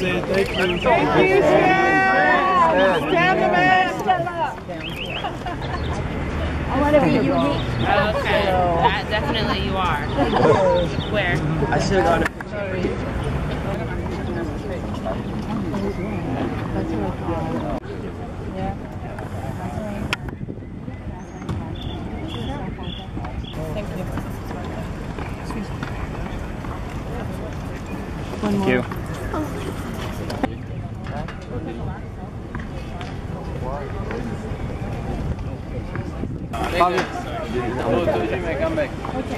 say thank you. Thank you, Stan. Stand the man. I want to be unique. Okay, that definitely you are. Where? I should have got a picture. That's what I call it. Yeah. Thank you. One more. Thank you. Come back.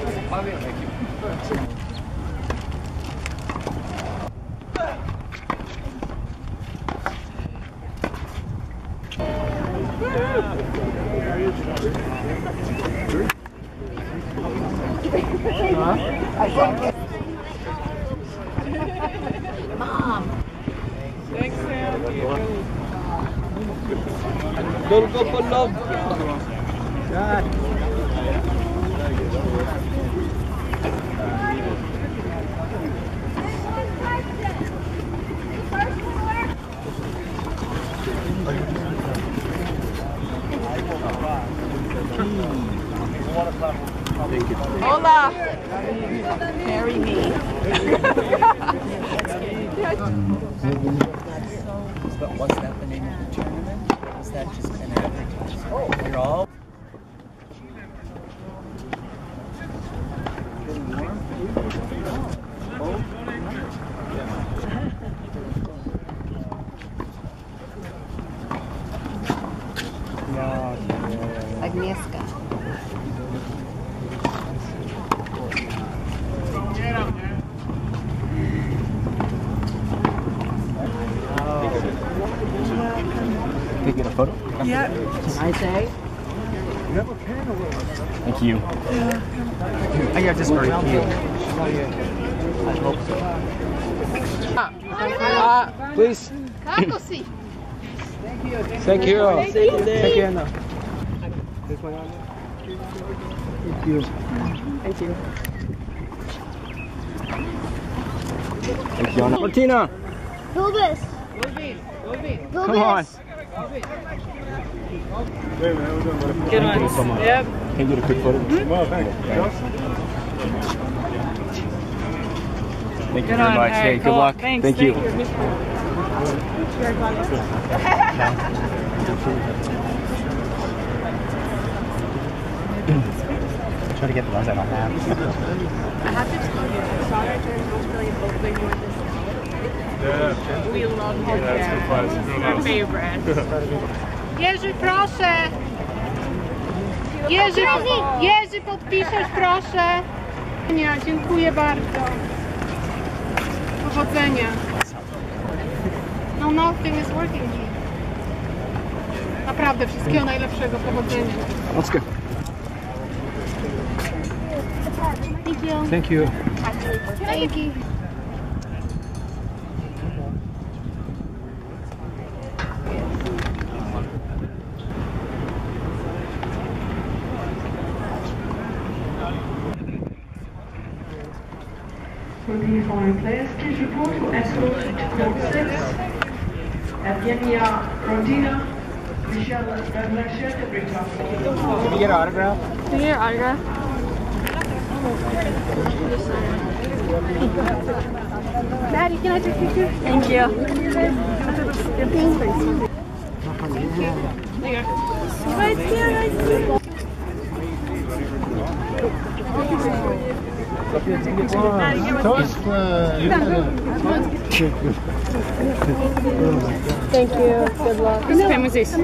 Mom. Thanks, Sam. Don't go for love. Hola. Marry me. But what's that the name of the tournament? Is that just an average? You're all? Agnieszka. Can I get a photo? Yeah. Can I say? Thank you. I got this for you. I hope so. Please. Kakosi. Thank you. Thank you, Anna. This one on there. Thank you. Thank you. Thank you, Anna. Martina, Bulbous. come on. Good one. Yep. Can you get a quick photo? Thank you Good very on. much. All Hey, right, good cool. luck. Thanks. Thank you. Try to get the ones I don't have. I have to tell you, I saw that during Australian boat when you were this. We love you. Yeah, our favorite. Jerzy, proszę! Jerzy, podpiszesz, proszę! Nie, dziękuję bardzo. Powodzenia. No, nothing is working here. Naprawdę, wszystkiego najlepszego, powodzenia. Let's go. Thank you. Thank you. Thank you. For the following players, please report for escort to court 6. Evgenia Rodina, Michelle Revelation, Can you get an autograph? Can you get your autograph? Maddie, can I take a picture? Thank you. Right here, right here. Thank you. Good luck. Whose pen was this?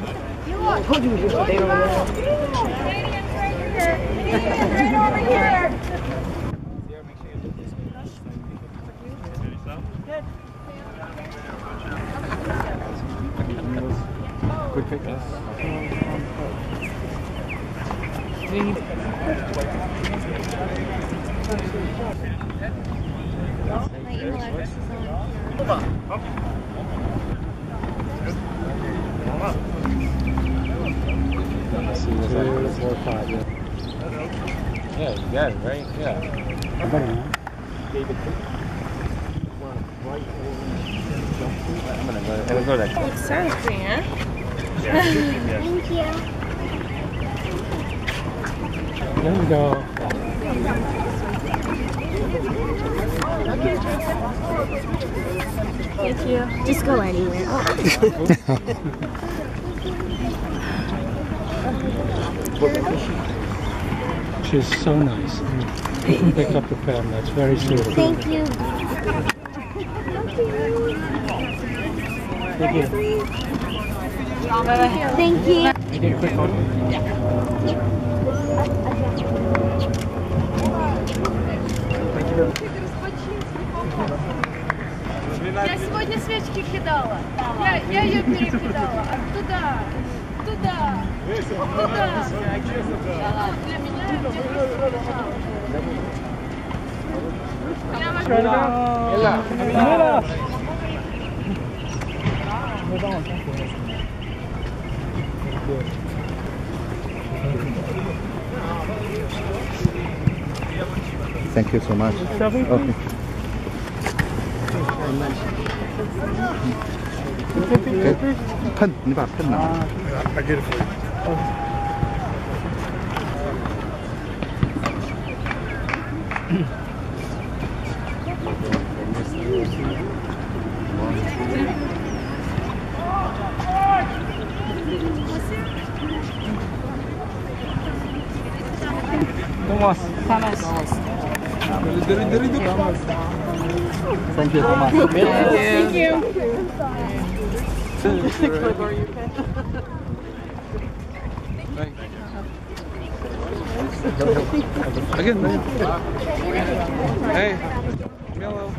Quick picture. My email address is on. Yeah, you got it, right? Yeah. Better, man. David. I'm gonna go there. Looks fancy, huh? Thank you. There we go. Thank you. Just go anywhere. She's so nice. Pick up the pen. That's very sweet. Thank you. Thank you. Thank you. You get a quick photo? Я сегодня свечки кидала. Я ее перекидала. Туда. Туда. Туда. Для меня это Thank you so much. Okay. 펜, 이봐, 펜 나와. I get it for you. Thomas. Thank you so much. Thank you. Again, man. Hey, Mellow.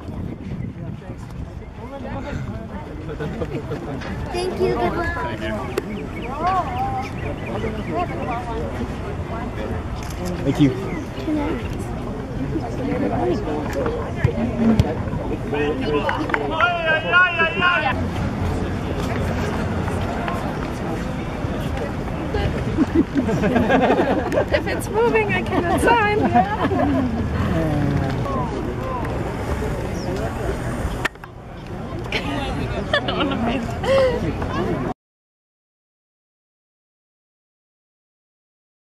Thank you. Thank you. If it's moving, I cannot sign.